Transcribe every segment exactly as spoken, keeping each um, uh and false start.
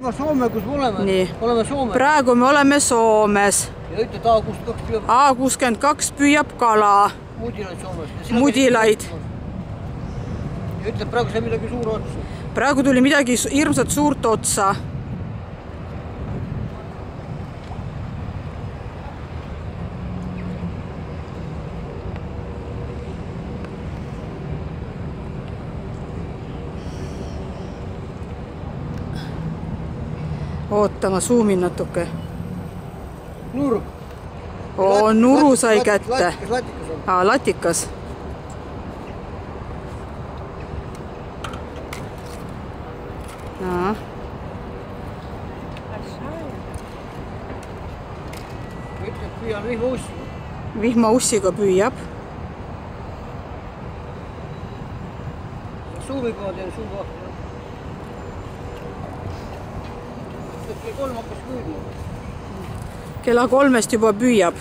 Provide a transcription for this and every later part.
Soome, kus me oleme? Nii. Oleme Soomes. Praegu me oleme Soomes. Ja ütled A kuuskümmend kaks püüab... A kuuskümmend kaks püüab kala. Mudilaid Soomes. Mudilaid. Ja ütled praegu see midagi suur otsa. Praegu tuli midagi hirmsat suurt otsa. Oota, ma zoomin natuke. Nurg. Oo, nuru sai kätte. Latikas, latikas on. Aa, latikas. Aa. Ütled, püüan vihmaussiga. Vihmaussiga püüab. Suumiga teen suu kohta. Kell kolm hakkas püüdma. Kella kolmest juba püüab.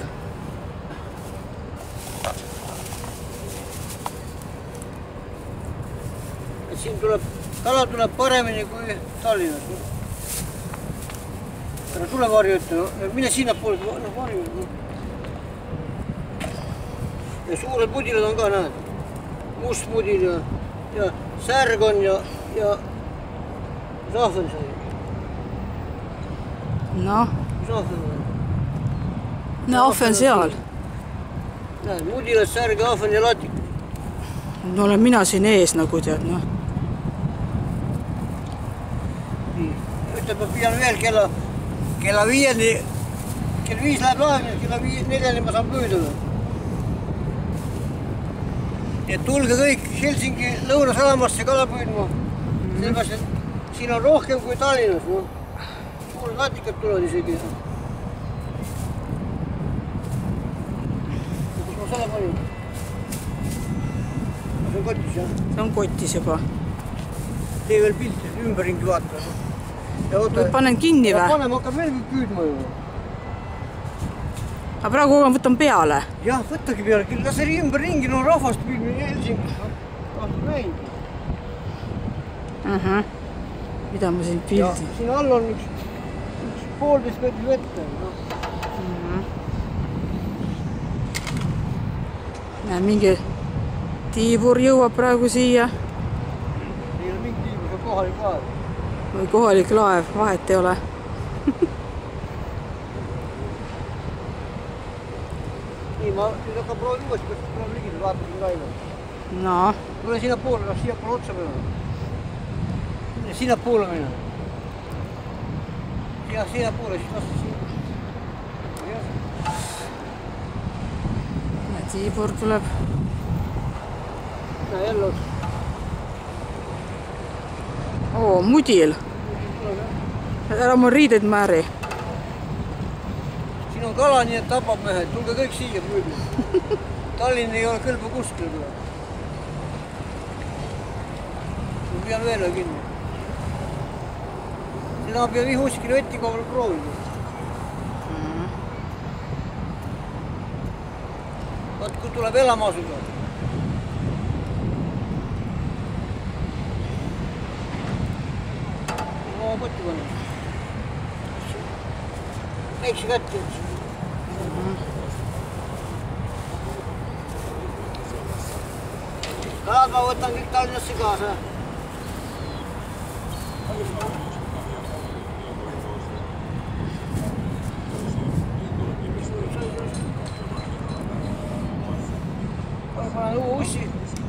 Et siin tuleb, kala tuleb paremini kui Tallinnas. Ära tule varju ütle, no, mine sinna poole, no varju. No. Ja suured mudilad on ka, näed. Must mudil ja, ja särg on ja, ja sahven sai. Noh. Sahven on. No, ahven seal. Näed, mudilad, särg, ahven ja latik. No olen mina siin ees nagu tead, noh. Nii. Ütleb, ma püüan veel kella, kella viieni, kell viis läheb laevni, kella viis, neljani ma saan püüduda. Nii et tulge kõik Helsingi Lõunasadamasse kala püüdma. Sellepärast, et siin on rohkem kui Tallinnas. No. Suured latikad tulevad isegi. Kus ma selle panin? See on kotis, jah? See on kotis juba. Tee veel pilti, ümberringi vaata. Ja oota, panen kinni või? Panem, hakkab veel püüdma ju. Aga praegu võtan peale. Jah, võttagi peale. Las see ümberringi, no rahvast püüdme Helsingis. Ah, näin. Uh-huh. Mida ma siin pildin? Ja siin all on üks, üks poolteist meetri vette. No. Uh-huh. Näe, mingi tiibur jõuab praegu siia. Ei ole mingi tiibur, see on kohalik laev. Või kohalik laev, vahet ei ole. Nii, ma nüüd hakkab proovin uuesti, kas tuleb ligida, vaatasin raiva. No. Tule sinna poole, kas siia poole otsa minna. Sinna poole minna. Ja sinna poole, siis vastu sinna. Ja tiibur tuleb. Näe, jälle otsa. Oo, mudil. Ära mu riided määri. Siin on kala, nii et tapab mehed. Tulge kõik siia püüdma. Tallinn ei ole kõlba kuskil. Ma pean veel kinni. Seda pean vihuskile vetti kogu proovida. Vaat kui tuleb elama asuda. Ma kotti panen. Väikse kätte. Kalad ma võtan kõik Tallinnasse kaasa. Panen uue ussi.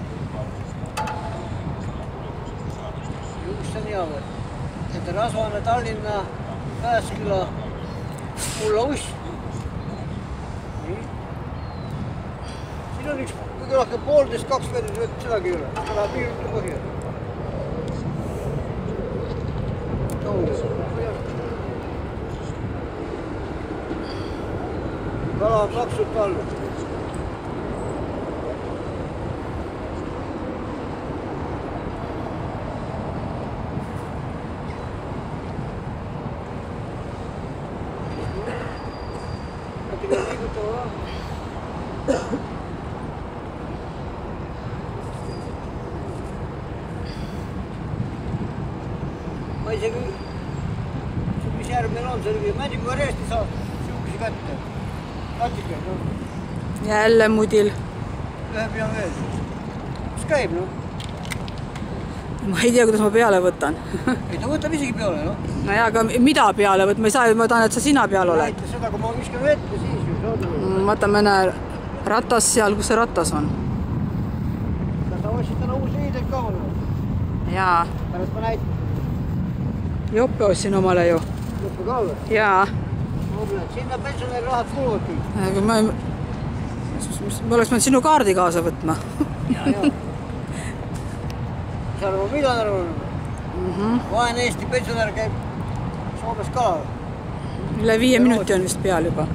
Uss on hea või. Et Rasvane, Tallinna, Pääsküla, mulla uss. Nii. Siin on üks kõige rohkem poolteist, kaks meetrit vett, sedagi ei ole. Seda läheb piirutu põhja. Kala on maksult all. Ma isegi järv meil on, see oli Männiku Reesti saab siukesi kätte. Katikaid, noh. Jälle mudil. Ühe peal veel. Mis käib, noh? Ma ei tea, kuidas ma peale võtan. Ei, ta võtab isegi peale, noh. No jaa, aga mida peale võt? Ma ei saa, ma tahan, et sa sina peal oled. Näita seda, kui ma viskan vette, siis ju saada. Vaata, ma näen ratas seal, kus see ratas on. Kas sa ostsid täna uusi riideid ka olla? Jaa. Pärast ma näitan. Joppe ostsin omale ju. Joppe ka või? Jaa. Sinna pensionäri rahad kuluvad kõik. Aga ma, ma oleks mõnd sinu kaardi kaasa võtma. Jaa, jaa. Sa arvad, miljonär on? Vaene Eesti pensionär käib Soomes ka. Üle viie minuti on vist peal juba.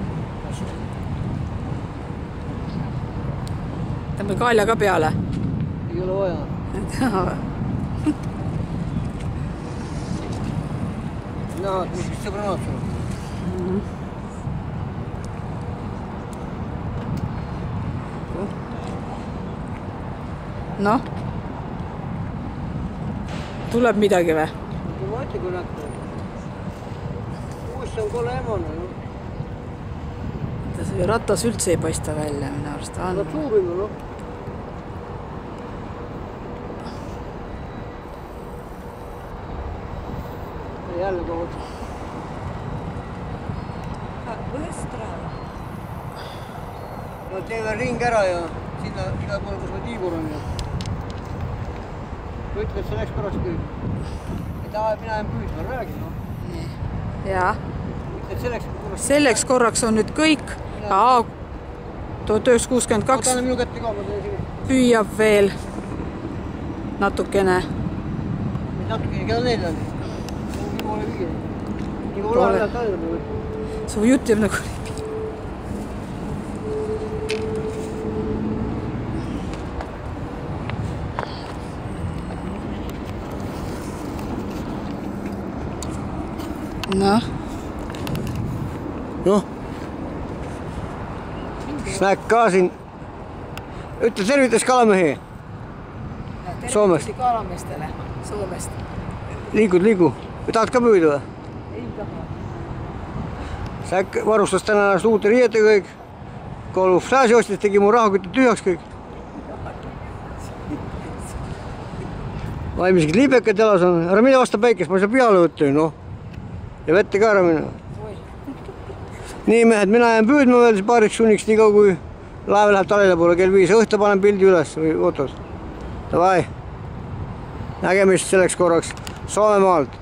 Tõmbe Kalja ka peale. Ei ole vaja. Näha, et mis vist sõbranaad sul on. Noh? Tuleb midagi või? Ma ette kui näkku. Uus on kole emane. See ratas üldse ei paista välja, minu arust on. Nad suurime, noh. Jälle kood. No teeme ring ära ja sinna iga poole, kus me tiibur on. Kui ütled, see läks korraks kõik. Ei taha, mina jään püüdma, räägin, noh. Jaa. Ütled, selleks korraks... Selleks korraks on nüüd kõik. Aa, tuhat üheksasada kuuskümmend kaks. Ootane minu kätte ka, ma teen siin. Püüab veel natukene. Natukene, keda neljani. Nii poole viie. Nii poole ajal talja poole. Su jutt jääb nagu... Noh. Noh. Snäk ka siin. Ütle tervitas kalamehi. Soomest. Kalameestele Soomest. Liigud, liigu. Või tahad ka püüda või? Ei taha. Säkk varustas täna ennast uute riiete kõik. Kolm sääsi ostis, tegi mu rahakütte tühjaks kõik. Vaimised liibekad jalas on. Ära mine vasta päikest, ma ei saa peale võtta ju, noh. Ja vette ka ära minna. Nii mehed, mina jään püüdma veel paariks sunniks nii kaua, kui laev läheb talele poole kell viis. Õhta panen pildi üles või fotos. Davai. Nägemist selleks korraks Soomemaalt.